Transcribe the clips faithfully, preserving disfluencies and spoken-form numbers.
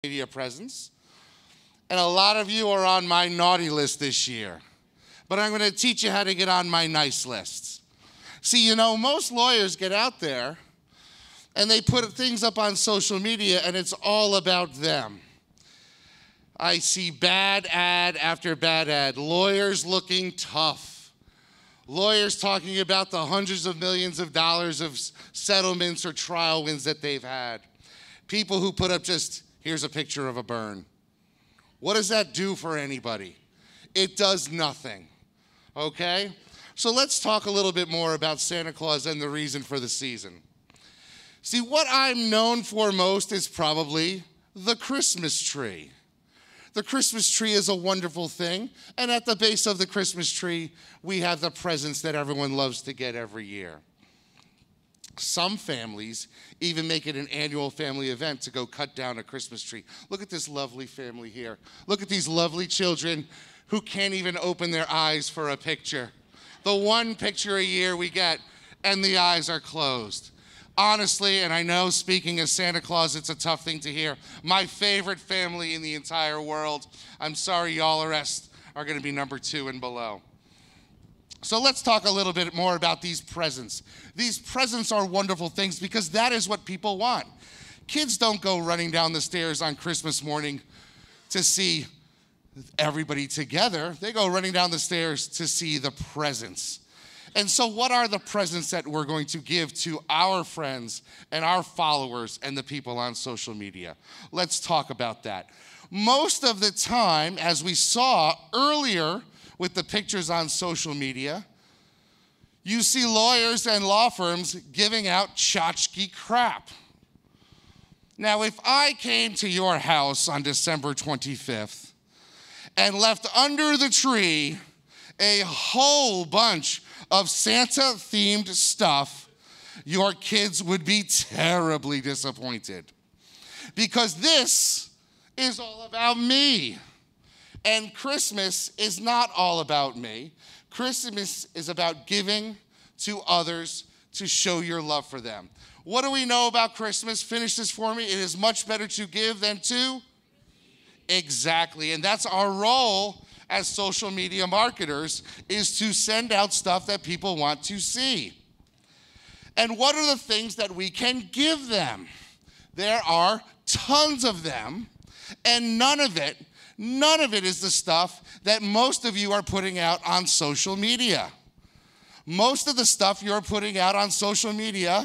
media presence. And a lot of you are on my naughty list this year. But I'm going to teach you how to get on my nice lists. See, you know, most lawyers get out there and they put things up on social media and it's all about them. I see bad ad after bad ad. Lawyers looking tough. Lawyers talking about the hundreds of millions of dollars of settlements or trial wins that they've had. People who put up just, here's a picture of a burn. What does that do for anybody? It does nothing, okay? So let's talk a little bit more about Santa Claus and the reason for the season. See, what I'm known for most is probably the Christmas tree. The Christmas tree is a wonderful thing, and at the base of the Christmas tree, we have the presents that everyone loves to get every year. Some families even make it an annual family event to go cut down a Christmas tree. Look at this lovely family here. Look at these lovely children who can't even open their eyes for a picture. The one picture a year we get, and the eyes are closed. Honestly, and I know speaking as Santa Claus, it's a tough thing to hear, my favorite family in the entire world. I'm sorry, y'all, the rest are going to be number two and below. So let's talk a little bit more about these presents. These presents are wonderful things because that is what people want. Kids don't go running down the stairs on Christmas morning to see everybody together. They go running down the stairs to see the presents. And so what are the presents that we're going to give to our friends and our followers and the people on social media? Let's talk about that. Most of the time, as we saw earlier with the pictures on social media, you see lawyers and law firms giving out tchotchke crap. Now, if I came to your house on December twenty-fifth and left under the tree a whole bunch of Santa-themed stuff, your kids would be terribly disappointed. Because this is all about me. And Christmas is not all about me. Christmas is about giving to others to show your love for them. What do we know about Christmas? Finish this for me. It is much better to give than to? Exactly. And that's our role as social media marketers, is to send out stuff that people want to see. And what are the things that we can give them? There are tons of them, and none of it, none of it is the stuff that most of you are putting out on social media. Most of the stuff you're putting out on social media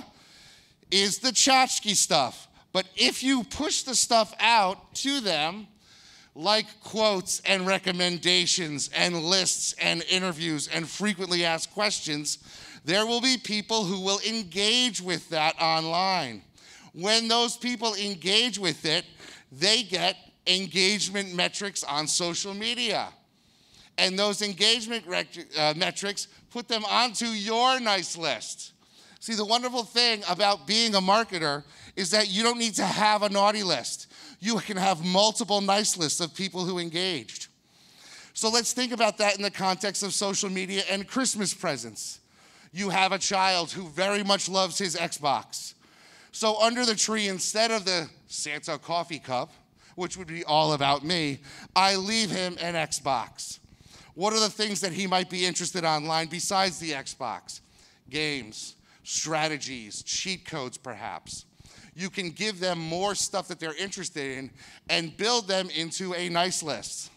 is the tchotchke stuff. But if you push the stuff out to them, like quotes and recommendations and lists and interviews and frequently asked questions, there will be people who will engage with that online. When those people engage with it, they get engagement metrics on social media. And those engagement uh, metrics put them onto your nice list. See, the wonderful thing about being a marketer is that you don't need to have a naughty list. You can have multiple nice lists of people who engaged. So let's think about that in the context of social media and Christmas presents. You have a child who very much loves his Xbox. So under the tree, instead of the Santa coffee cup, which would be all about me, I leave him an Xbox. What are the things that he might be interested in online besides the Xbox? Games, strategies, cheat codes perhaps. You can give them more stuff that they're interested in and build them into a nice list.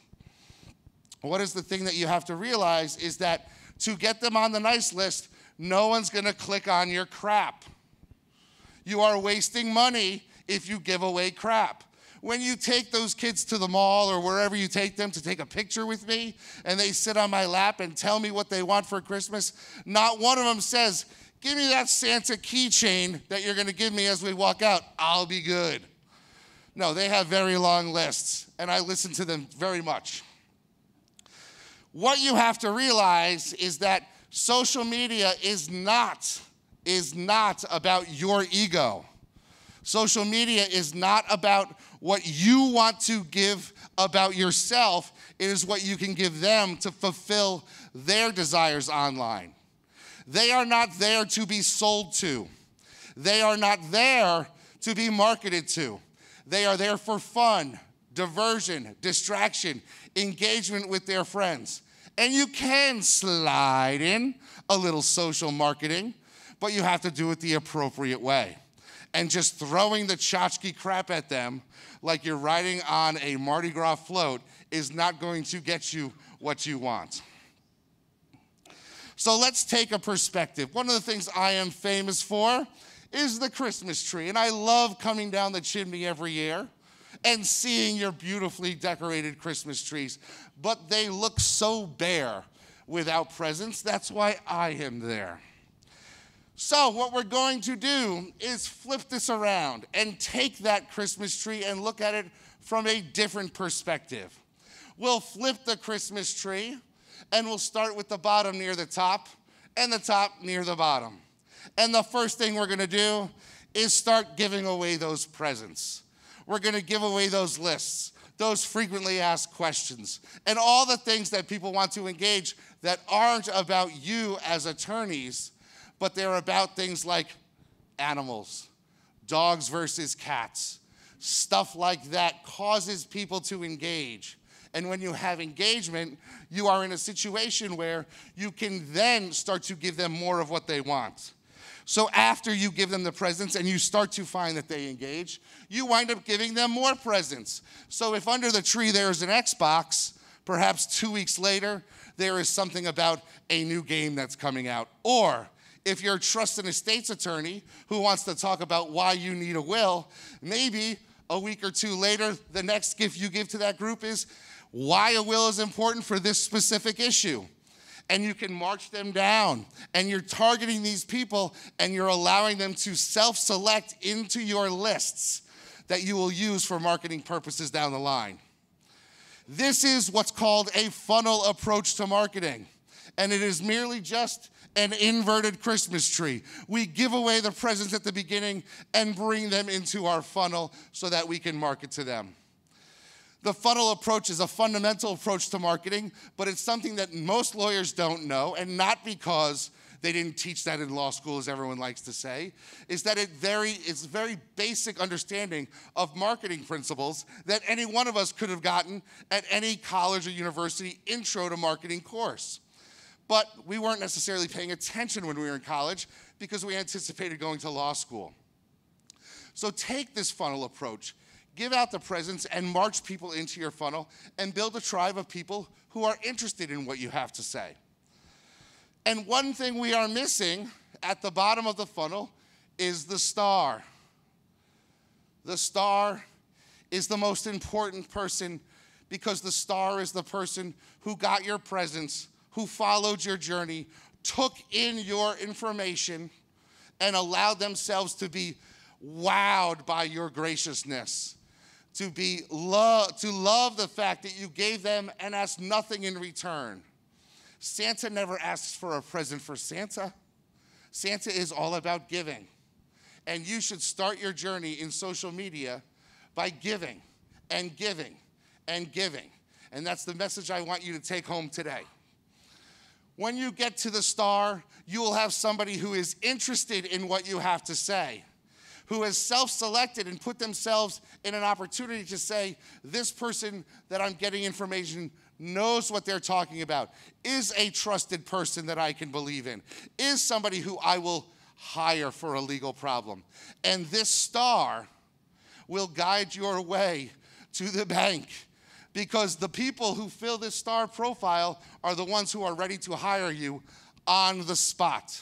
What is the thing that you have to realize is that to get them on the nice list, no one's gonna click on your crap. You are wasting money if you give away crap. When you take those kids to the mall or wherever you take them to take a picture with me and they sit on my lap and tell me what they want for Christmas, not one of them says, give me that Santa keychain that you're gonna give me as we walk out. I'll be good. No, they have very long lists, and I listen to them very much. What you have to realize is that social media is not, is not about your ego. Social media is not about what you want to give about yourself. It is what you can give them to fulfill their desires online. They are not there to be sold to. They are not there to be marketed to. They are there for fun, diversion, distraction, engagement with their friends. And you can slide in a little social marketing, but you have to do it the appropriate way. And just throwing the tchotchke crap at them like you're riding on a Mardi Gras float is not going to get you what you want. So let's take a perspective. One of the things I am famous for is the Christmas tree. And I love coming down the chimney every year and seeing your beautifully decorated Christmas trees. But they look so bare without presents. That's why I am there. So what we're going to do is flip this around and take that Christmas tree and look at it from a different perspective. We'll flip the Christmas tree and we'll start with the bottom near the top and the top near the bottom. And the first thing we're gonna do is start giving away those presents. We're gonna give away those lists, those frequently asked questions, and all the things that people want to engage that aren't about you as attorneys, but they're about things like animals, dogs versus cats. Stuff like that causes people to engage. And when you have engagement, you are in a situation where you can then start to give them more of what they want. So after you give them the presents and you start to find that they engage, you wind up giving them more presents. So if under the tree there's an Xbox, perhaps two weeks later, there is something about a new game that's coming out. Or if you're a trust and estates attorney who wants to talk about why you need a will, maybe a week or two later, the next gift you give to that group is why a will is important for this specific issue. And you can march them down. And you're targeting these people and you're allowing them to self-select into your lists that you will use for marketing purposes down the line. This is what's called a funnel approach to marketing. And it is merely just an inverted Christmas tree. We give away the presents at the beginning and bring them into our funnel so that we can market to them. The funnel approach is a fundamental approach to marketing, but it's something that most lawyers don't know, and not because they didn't teach that in law school, as everyone likes to say, is that it very, it's very basic understanding of marketing principles that any one of us could have gotten at any college or university intro to marketing course. But we weren't necessarily paying attention when we were in college because we anticipated going to law school. So take this funnel approach, give out the presents and march people into your funnel and build a tribe of people who are interested in what you have to say. And one thing we are missing at the bottom of the funnel is the star. The star is the most important person because the star is the person who got your presents, who followed your journey, took in your information, and allowed themselves to be wowed by your graciousness, to be lo- to love the fact that you gave them and asked nothing in return. Santa never asks for a present for Santa. Santa is all about giving. And you should start your journey in social media by giving and giving and giving. And that's the message I want you to take home today. When you get to the star, you will have somebody who is interested in what you have to say, who has self-selected and put themselves in an opportunity to say, this person that I'm getting information knows what they're talking about, is a trusted person that I can believe in, is somebody who I will hire for a legal problem. And this star will guide your way to the bank, because the people who fill this star profile are the ones who are ready to hire you on the spot.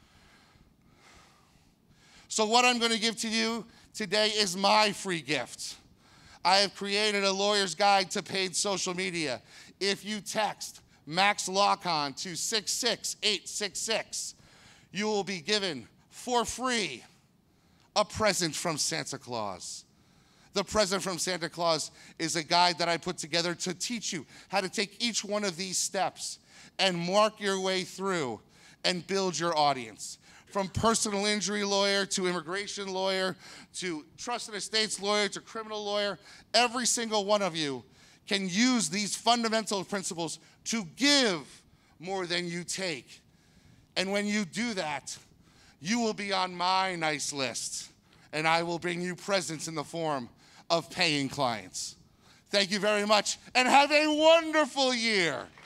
So what I'm going to give to you today is my free gift. I have created a lawyer's guide to paid social media. If you text MaxLawCon to six six eight six six, you will be given for free a present from Santa Claus. The present from Santa Claus is a guide that I put together to teach you how to take each one of these steps and mark your way through and build your audience. From personal injury lawyer to immigration lawyer to trust and estates lawyer to criminal lawyer, every single one of you can use these fundamental principles to give more than you take. And when you do that, you will be on my nice list, and I will bring you presents in the form of paying clients. Thank you very much, and have a wonderful year.